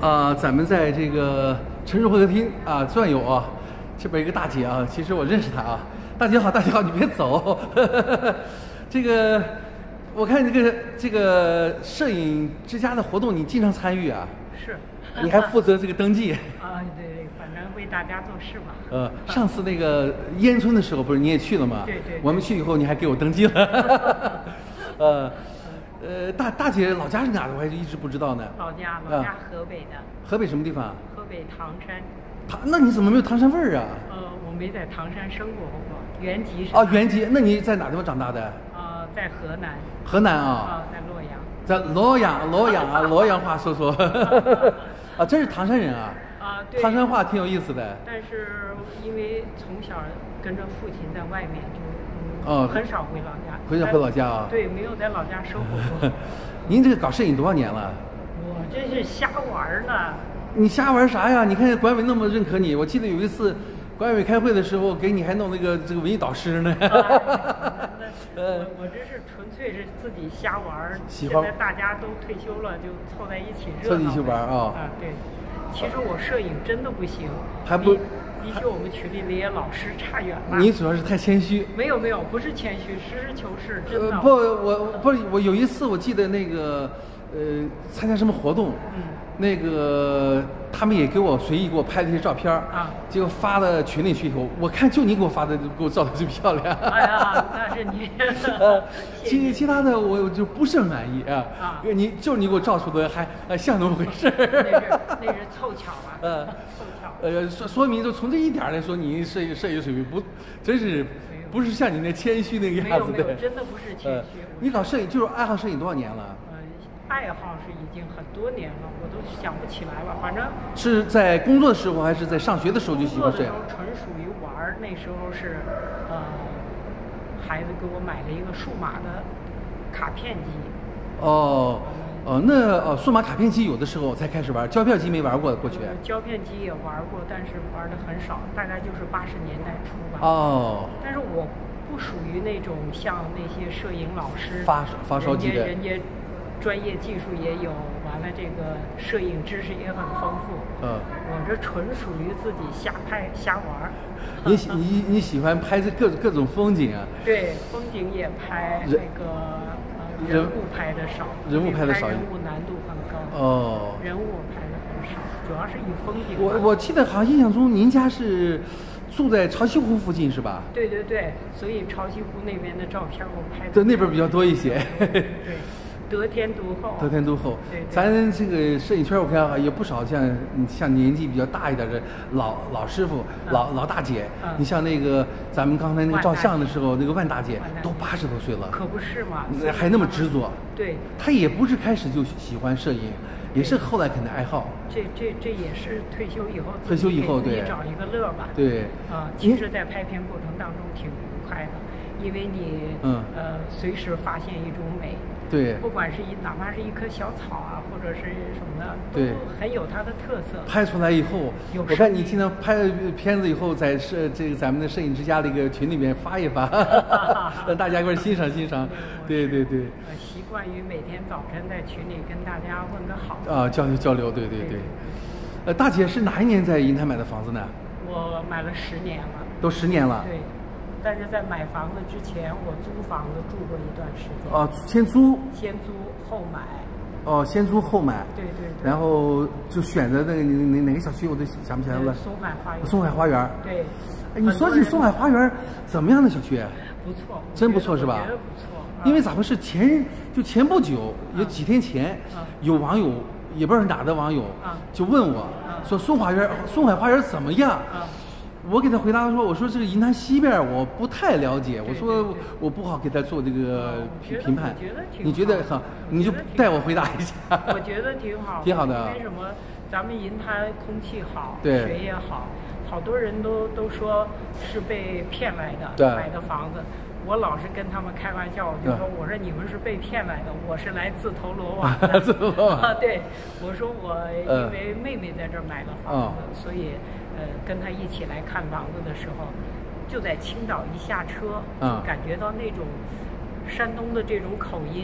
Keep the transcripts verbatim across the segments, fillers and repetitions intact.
啊，咱们在这个城市会客厅啊转悠啊，这边一个大姐啊，其实我认识她啊。大姐好，大姐好，你别走。这个我看这个这个摄影之家的活动，你经常参与啊？ 是。 你还负责这个登记？ 啊，对，反正为大家做事嘛。 呃，上次那个烟村的时候，不是你也去了吗？ 对 对, 对。 我们去以后，你还给我登记了。呃。呃，大大姐老家是哪的？我还是一直不知道呢。 老家，老家河北的。 河北什么地方？ 河北唐山。 唐，那你怎么没有唐山味儿啊？ 呃，我没在唐山生活过，原籍是。 哦，原籍，那你在哪地方长大的？ 呃，在河南。 河南啊？ 啊，在洛阳。 在洛阳，洛阳啊，洛阳话说说。啊，真是唐山人啊。 啊，对。 唐山话挺有意思的。 但是因为从小跟着父亲在外面就。 哦， 很少回老家， 回回老家啊？ 对，没有在老家生活过。 您这个搞摄影多少年了？ 我这是瞎玩呢。 你瞎玩啥呀？你看管委那么认可你，我记得有一次管委开会的时候，给你还弄那个这个文艺导师呢。 啊、我我这是纯粹是自己瞎玩。 喜欢。 现在大家都退休了，就凑在一起热闹。 凑一起玩啊？ 啊，对。其实我摄影真的不行。 还不。 比起我们群里那些老师差远了。 你主要是太谦虚。 没有没有，不是谦虚，实事求是，真的。 呃、不，我不是我有一次我记得那个呃参加什么活动， 嗯， 那个他们也给我随意给我拍了一些照片啊， 结果发到群里去以后，我看就你给我发的给我照的最漂亮。 哎呀，那是你。 呃，其其他的我就不是很满意啊。 啊， 你就是你给我照出的还还像那么回事。 那是那是凑巧了。 呃， 凑巧。 呃，说说明就从这一点来说，你摄影摄影水平不，真是不是像你那谦虚那个样子的。 没有没有，真的不是谦虚。 呃、你搞摄影就是爱好摄影多少年了？ 呃，爱好是已经很多年了，我都想不起来了。反正是在工作的时候还是在上学的时候就喜欢摄影？ 工作的时候纯属于玩儿，那时候是呃，孩子给我买了一个数码的卡片机。 哦。哦，那哦，数码卡片机有的时候才开始玩，胶片机没玩过过去。 胶片机也玩过，但是玩的很少，大概就是八十年代初吧。 哦。 但是我不属于那种像那些摄影老师发发烧级的， 人家专业技术也有，完了这个摄影知识也很丰富。 嗯。我这纯属于自己瞎拍瞎玩。 你喜你你喜欢拍这各各种风景啊？ 对，风景也拍，那个。人物拍的少， 人物拍的少， 人物难度很高。 哦， 人物拍的很少，主要是以风景。 我我记得好像印象中您家是住在潮汐湖附近是吧？ 对对对，所以潮汐湖那边的照片我拍的。 对，那边比较多一些。 对，得天独厚。 得天独厚。 对。 咱这个摄影圈我看也不少，像像年纪比较大一点的老老师傅、老老大姐。你像那个咱们刚才那个照相的时候，那个万大姐都八十多岁了。 可不是嘛。 还那么执着。 对。 她也不是开始就喜欢摄影，也是后来可能爱好。 这这这也是退休以后。 退休以后对。 找一个乐吧。 对。 啊，其实，在拍片过程当中挺愉快的，因为你嗯呃随时发现一种美。 对， 不管是一哪怕是一棵小草啊，或者是什么的， 对， 很有它的特色。 拍出来以后，我看你经常拍了片子以后，在摄这个咱们的摄影之家的一个群里面发一发，让大家一块欣赏欣赏。对对对。 呃，习惯于每天早晨在群里跟大家问个好。 啊，交流交流，对对对。呃，大姐是哪一年在银泰买的房子呢？ 我买了十年了。 都十年了。 对。但是在买房子之前，我租房子住过一段时间。 哦，先租。 先租后买。 哦，先租后买。 对对对。 然后就选择那个哪哪个小区，我都想不起来了。 松海花园。 松海花园。 对。 哎，你说起松海花园，怎么样的小区？ 不错。 真不错是吧？ 我觉得不错。 因为咋回事？前就前不久，有几天前，有网友也不知道是哪的网友，就问我说松花园、松海花园怎么样？我给他回答说：“我说这个银滩西边我不太了解，我说我不好给他做这个评评判。你觉得好？你就带我回答一下。 我觉得挺好， 挺好的。 为什么？咱们银滩空气好， 对， 水也好，好多人都都说是被骗来的， 对， 买的房子。我老是跟他们开玩笑，我就说我说你们是被骗来的，我是来自投罗网的。 自投罗网。 对，我说我因为妹妹在这儿买了房子， 嗯、 所以。”呃，跟他一起来看房子的时候，就在青岛一下车，就感觉到那种山东的这种口音，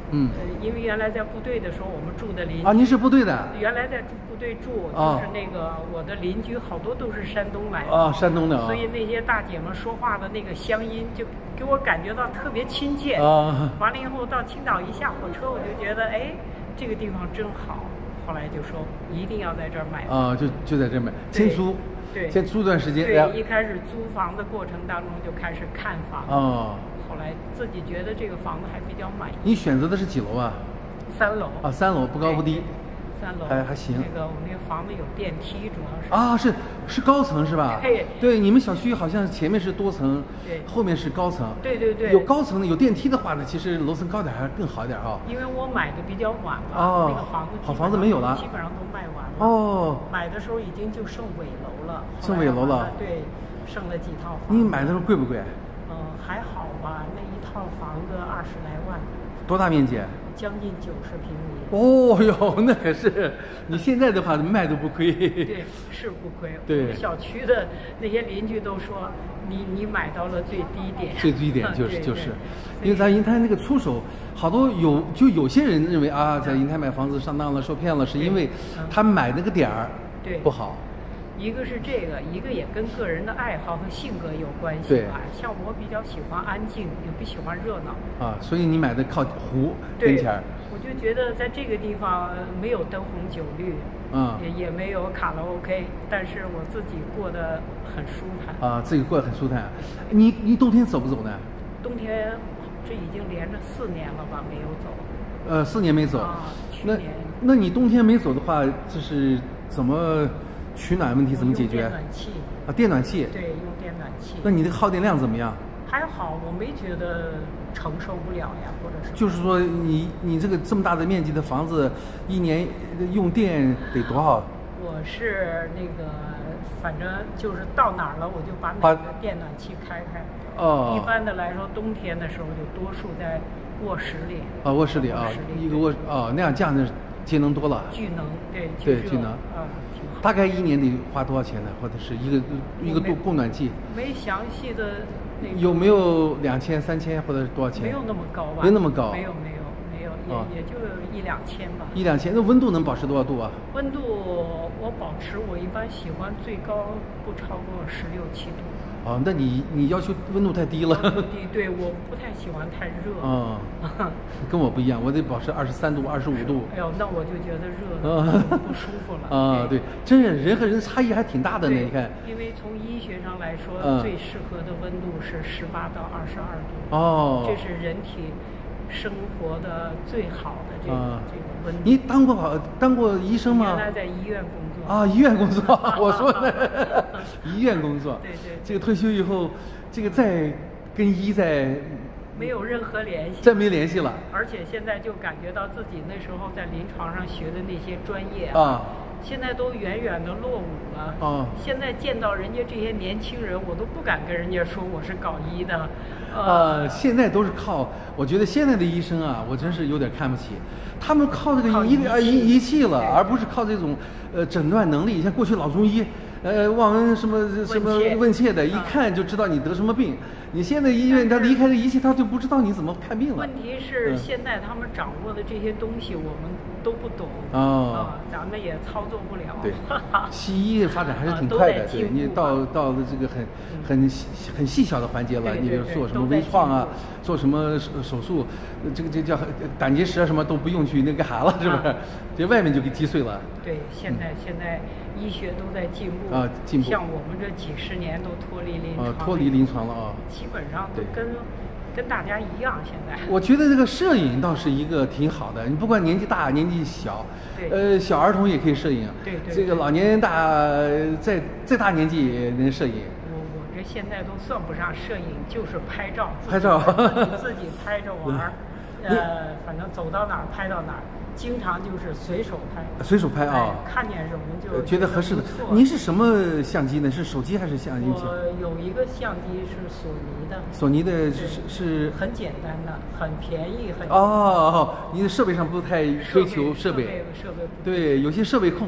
嗯。 呃，因为原来在部队的时候，我们住的邻居。 啊，您是部队的？ 原来在部队住，就是那个我的邻居好多都是山东来的。 啊，山东的啊。 所以那些大姐们说话的那个乡音，就给我感觉到特别亲切。 啊。 完了以后到青岛一下火车，我就觉得哎，这个地方真好。后来就说一定要在这儿买房。 啊，就就在这儿买，先租。 对。 先租段时间。 对，一开始租房的过程当中就开始看房。 哦。 后来自己觉得这个房子还比较满意。 你选择的是几楼啊？ 三楼。 啊，三楼，不高不低。 三楼还还行。 那个我们那个房子有电梯，主要是。 啊，是是高层是吧？ 对。 对，你们小区好像前面是多层， 对， 后面是高层。 对对对。 有高层的，有电梯的话呢，其实楼层高点还更好一点哈。 因为我买的比较晚了， 哦， 那个房子好房子没有了， 基本上都卖完了。 哦。 买的时候已经就剩尾楼了。 剩尾楼了。 对，剩了几套房。 你买的时候贵不贵？ 嗯，还好吧，那一套房子二十来万。 多大面积？ 将近九十平米。 哦哟，那可是，你现在的话卖都不亏。 对，是不亏。 对。 我们小区的那些邻居都说，你你买到了最低点。 最低点就是就是，因为咱银泰那个出手，好多有就有些人认为啊，在银泰买房子上当了、受骗了，是因为他买那个点儿不好。 一个是这个，一个也跟个人的爱好和性格有关系吧。像我比较喜欢安静，也不喜欢热闹。 啊，所以你买的靠湖跟前儿。 我就觉得在这个地方没有灯红酒绿， 嗯， 也也没有卡拉 OK， 但是我自己过得很舒坦。 啊，自己过得很舒坦。你你冬天走不走呢？ 冬天，这已经连着四年了吧，没有走。 呃，四年没走。 啊，去年。那那你冬天没走的话，就是怎么？取暖问题怎么解决？ 电暖气啊，电暖气。 对，用电暖气。 那你的耗电量怎么样？ 还好，我没觉得承受不了呀，或者是。 就是说，你你这个这么大的面积的房子，一年用电得多少？ 我是那个，反正就是到哪儿了，我就把哪个电暖气开开。 哦。 一般的来说，冬天的时候就多数在卧室里。 啊，卧室里啊，一个卧啊，那样这样的节能多了。 聚能，对。 对，聚能啊。 大概一年得花多少钱呢？或者是一个一个供供暖季？ 没详细的那个。 有没有两千、三千或者是多少钱？ 没有那么高吧？ 没那么高。 没有没有没有，也也就一两千吧。 一两千，那温度能保持多少度啊？ 温度我保持，我一般喜欢最高不超过十六七度。 哦，那你你要求温度太低了。 低，对，我不太喜欢太热。 啊、嗯，跟我不一样，我得保持二十三度、二十五度。 哎呦，那我就觉得热了，不舒服了。 啊，对，真是人和人差异还挺大的呢，你看。 因为从医学上来说， 嗯、 最适合的温度是十八到二十二度。 哦。 这是人体生活的最好的这个、嗯、这个温度。 你当过当过医生吗？ 原来在医院工作。 啊，医院工作，我说呢，医院工作。 对 对, 对。 这个退休以后，这个再跟医再没有任何联系。 再没联系了。 而且现在就感觉到自己那时候在临床上学的那些专业啊。啊现在都远远的落伍了。 哦。 现在见到人家这些年轻人，我都不敢跟人家说我是搞医的。 呃，呃现在都是靠，我觉得现在的医生啊，我真是有点看不起。他们靠这个仪呃仪仪器了，而不是靠这种呃诊断能力。像过去老中医，呃望闻什么什么问切的，一看就知道你得什么病。你现在医院他离开这仪器，他就不知道你怎么看病了。 问题是现在他们掌握的这些东西，我们都不懂。 哦。 咱们也操作不了。 对。西医发展还是挺快的，对你到到了这个很很很细小的环节了，你比如做什么微创啊，做什么手术，这个这叫胆结石啊什么都不用去那个啥了，是不是？这外面就给击碎了。 对，现在现在医学都在进步啊，进步。 像我们这几十年都脱离临床。 啊，脱离临床了啊。 基本上都跟跟大家一样，现在。 我觉得这个摄影倒是一个挺好的，你不管年纪大年纪小，呃，小儿童也可以摄影， 对对。 这个老年大再再大年纪也能摄影。 我我这现在都算不上摄影，就是拍照。 拍照。 自己拍着玩，呃，反正走到哪儿拍到哪儿。经常就是随手拍， 随手拍啊、哦， 看见什么就觉得合适的。您是什么相机呢？是手机还是相机？ 我有一个相机是索尼的。 索尼的是是很简单的，很便宜，很哦。你的设备上不太追求设备， 设备设备对，有些设备控，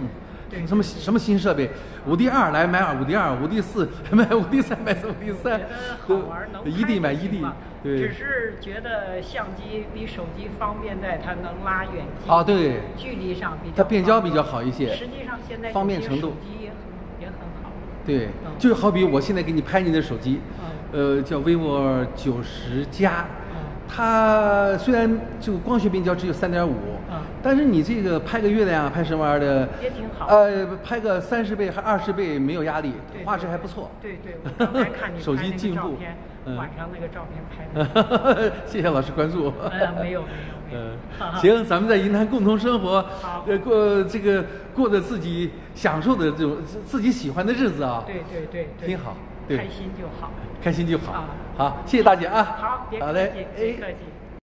对什么什么新设备，五 D 二来买五 D 二，五 D 四买五 D 三买五 D 三， 好玩，能一 D 买一 D， 对， 只是觉得相机比手机方便在它能拉远近啊，对， 距离上比较， 它变焦比较好一些， 实际上现在方便程度手机也很也很好， 对， 嗯、 就好比我现在给你拍你的手机， 嗯、 呃，叫 vivo 九十加。它虽然这个光学变焦只有三点五，但是你这个拍个月亮、拍什么玩意儿的， 也挺好。 呃，拍个三十倍还二十倍没有压力，画质还不错。 对对，我刚才看你手机进步， 嗯，晚上那个照片拍的。 谢谢老师关注。 呃，没有没有没有。 嗯，行，咱们在银坛共同生活， 好， 呃，过这个过着自己享受的这种自己喜欢的日子啊。 对对对， 挺好。 开心就好， 开心就好。好，谢谢大姐啊。 好，别好嘞， 别客气。